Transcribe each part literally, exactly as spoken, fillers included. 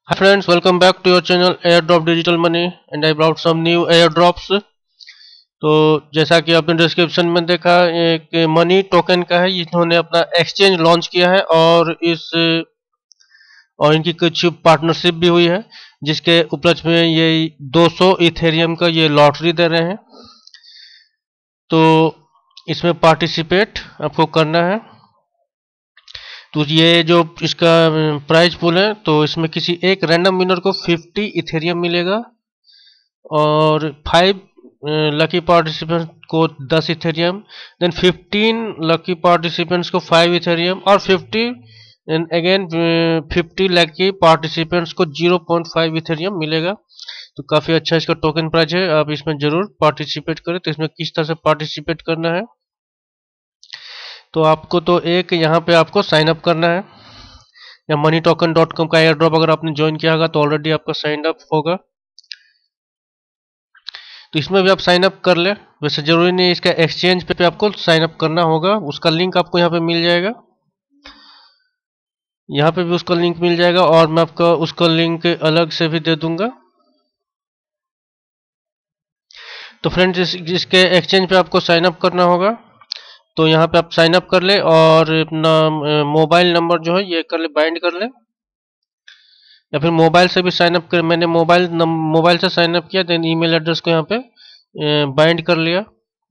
Hi friends, welcome back to your channel Airdrop Digital Money and I brought some new airdrops. तो जैसा कि आपने description में देखा, एक मनी टोकन का है। इन्होंने अपना एक्सचेंज लॉन्च किया है और इस और इनकी कुछ पार्टनरशिप भी हुई है, जिसके उपलक्ष्य में ये दो सौ इथेरियम का ये लॉटरी दे रहे हैं। तो इसमें पार्टिसिपेट आपको करना है। तो ये जो इसका प्राइज पूल है, तो इसमें किसी एक रैंडम विनर को फिफ्टी इथेरियम मिलेगा और फाइव लकी पार्टिसिपेंट्स को दस इथेरियम, देन फिफ्टीन लकी पार्टिसिपेंट्स को फाइव इथेरियम और fifty and again fifty lucky participants को ज़ीरो पॉइंट फाइव इथेरियम मिलेगा। तो काफ़ी अच्छा इसका टोकन प्राइस है, आप इसमें ज़रूर पार्टिसिपेट करें। तो इसमें किस तरह से पार्टिसिपेट करना है, तो आपको तो एक यहाँ पे आपको साइन अप करना है, या मनी टोकन डॉट कॉम का एयर ड्रॉप अगर आपने ज्वाइन किया होगा तो ऑलरेडी आपका साइन अप होगा। तो इसमें भी आप साइन अप कर ले। वैसे जरूरी नहीं, इसका एक्सचेंज पे, पे आपको साइन अप करना होगा। उसका लिंक आपको यहाँ पे मिल जाएगा, यहाँ पे भी उसका लिंक मिल जाएगा और मैं आपका उसका लिंक अलग से भी दे दूंगा। तो फ्रेंड्स, इस, इसके एक्सचेंज पे आपको साइन अप करना होगा। तो यहाँ पे आप साइन अप कर ले और अपना मोबाइल नंबर जो है ये कर ले, बाइंड कर ले, या फिर मोबाइल से भी साइन अप कर। मैंने मोबाइल मोबाइल से साइन अप किया, देन ईमेल एड्रेस को यहाँ पे बाइंड कर लिया।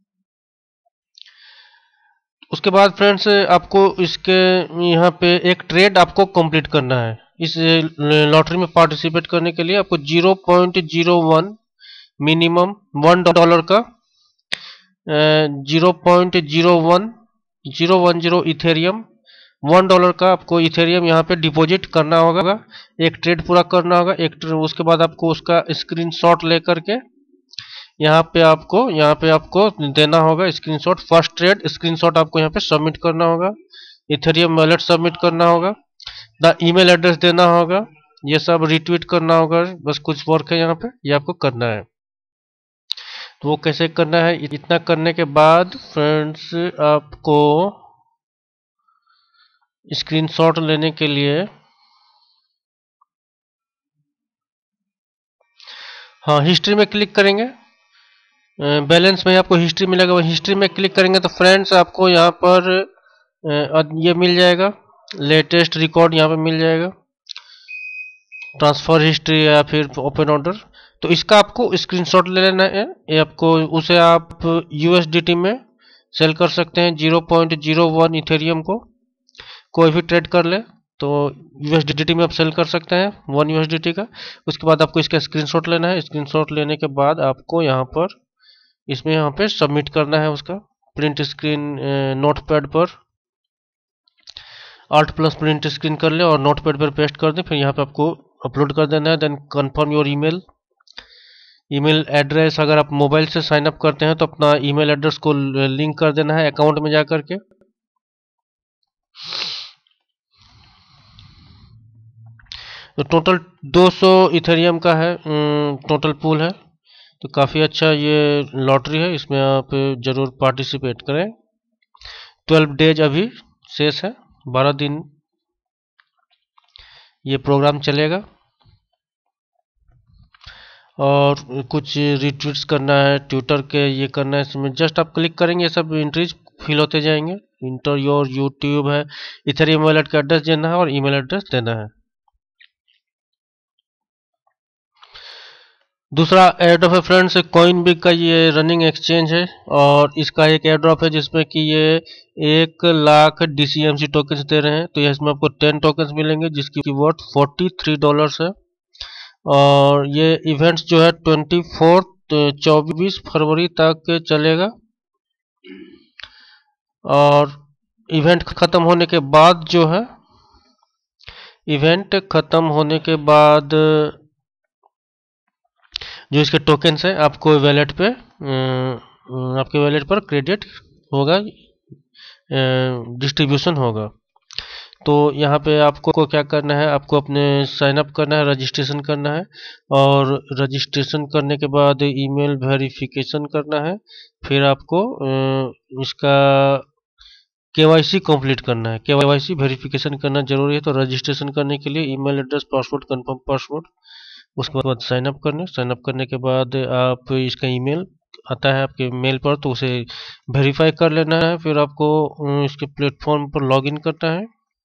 उसके बाद फ्रेंड्स, आपको इसके यहाँ पे एक ट्रेड आपको कंप्लीट करना है। इस लॉटरी में पार्टिसिपेट करने के लिए आपको zero point zero one minimum one dollar का zero point zero one zero one zero Ethereum, one dollar का आपको इथेरियम यहाँ पे डिपॉजिट करना होगा। एक ट्रेड पूरा करना होगा। एक उसके बाद आपको उसका स्क्रीनशॉट लेकर के यहाँ पे आपको यहाँ पे आपको देना होगा स्क्रीनशॉट। फर्स्ट ट्रेड स्क्रीनशॉट आपको यहाँ पे सबमिट करना होगा, इथेरियम वॉलेट सबमिट करना होगा, द ईमेल एड्रेस देना होगा, ये सब रिट्वीट करना होगा। बस कुछ वर्क है यहाँ पे, ये आपको करना है। तो वो कैसे करना है, इतना करने के बाद फ्रेंड्स, आपको स्क्रीनशॉट लेने के लिए, हाँ, हिस्ट्री में क्लिक करेंगे। बैलेंस में आपको हिस्ट्री मिलेगा, वो हिस्ट्री में क्लिक करेंगे तो फ्रेंड्स आपको यहाँ पर ये मिल जाएगा, लेटेस्ट रिकॉर्ड यहाँ पे मिल जाएगा, ट्रांसफर हिस्ट्री या फिर ओपन ऑर्डर। तो इसका आपको स्क्रीनशॉट ले लेना है। ये आपको उसे आप यूएसडीटी में सेल कर सकते हैं। Zero point zero one Ethereum को कोई भी ट्रेड कर ले तो यूएसडीटी में आप सेल कर सकते हैं, वन यूएसडीटी का। उसके बाद आपको इसका स्क्रीनशॉट लेना है। स्क्रीनशॉट लेने के बाद आपको यहाँ पर इसमें यहाँ पे सबमिट करना है उसका प्रिंट स्क्रीन नोटपैड पर। आल्ट प्लस प्रिंट स्क्रीन कर ले और नोटपैड पर पेस्ट कर दें। फिर यहाँ पे आपको अपलोड कर देना है। Then confirm your email email address. अगर आप मोबाइल से साइन अप करते हैं तो अपना ईमेल एड्रेस को लिंक कर देना है अकाउंट में जा करके। तो टोटल दो सौ इथेरियम का है, टोटल पूल है। तो काफ़ी अच्छा ये लॉटरी है, इसमें आप ज़रूर पार्टिसिपेट करें। ट्वेल्व डेज अभी शेष है, बारह दिन ये प्रोग्राम चलेगा। और कुछ रिट्वीट्स करना है ट्विटर के, ये करना है। इसमें जस्ट आप क्लिक करेंगे, ये सब एंट्रीज फिल होते जाएंगे। इंटर योर यूट्यूब है, इथेरियम वॉलेट का एड्रेस देना है और ईमेल एड्रेस देना है। दूसरा एयरड्रॉप है फ्रेंड्स, कॉइन बिग का ये रनिंग एक्सचेंज है और इसका एक एयरड्रॉप है जिसमें कि ये एक लाख डीसीएमसी टोकन्स दे रहे हैं। तो इसमें आपको टेन टोकन्स मिलेंगे जिसकी वर्थ फोर्टी थ्री डॉलर्स है। और ये इवेंट्स जो है ट्वेंटी फोर्थ चौबीस फरवरी तक चलेगा। और इवेंट खत्म होने के बाद जो है इवेंट खत्म होने के बाद जो इसके टोकन्स है आपको वैलेट पे आपके वैलेट पर क्रेडिट होगा, डिस्ट्रीब्यूशन होगा। तो यहाँ पे आपको क्या करना है, आपको अपने साइन अप करना है, रजिस्ट्रेशन करना है। और रजिस्ट्रेशन करने के बाद ईमेल वेरिफिकेशन करना है। फिर आपको इसका केवाईसी कंप्लीट करना है। केवाईसी वेरिफिकेशन करना जरूरी है। तो रजिस्ट्रेशन करने के लिए email address, password, confirm password, उसके बाद साइन अप करने साइन अप करने के बाद आप इसका ईमेल आता है आपके मेल पर, तो उसे वेरीफाई कर लेना है। फिर आपको अ, इसके प्लेटफॉर्म पर लॉगिन करना है।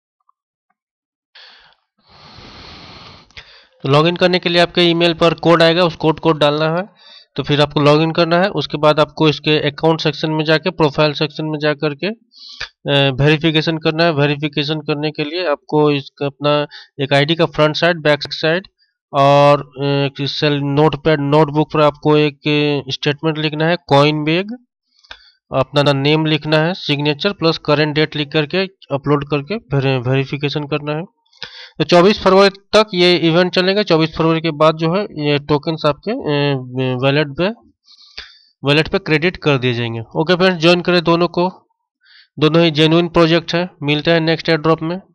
तो लॉगिन करने के लिए आपके ईमेल पर कोड आएगा, उस कोड को डालना है। तो फिर आपको लॉगिन करना है। उसके बाद आपको इसके अकाउंट सेक्शन में जाके, प्रोफाइल सेक्शन में जा करके वेरिफिकेशन करना है। वेरिफिकेशन करने के लिए आपको इसका अपना एक आईडी का फ्रंट साइड, बैक साइड और एक सेल नोट पैड, नोटबुक पर आपको एक स्टेटमेंट लिखना है, कॉइन बैग, अपना नेम लिखना है, सिग्नेचर प्लस करेंट डेट लिख करके अपलोड करके वेरिफिकेशन करना है। तो चौबीस फरवरी तक ये इवेंट चलेगा। चौबीस फरवरी के बाद जो है ये टोकन्स आपके वैलेट पे वैलेट पे क्रेडिट कर दिए जाएंगे। ओके फ्रेंड्स, ज्वाइन करें दोनों को, दोनों ही जेन्युइन प्रोजेक्ट है। मिलते हैं नेक्स्ट एयर ड्रॉप में।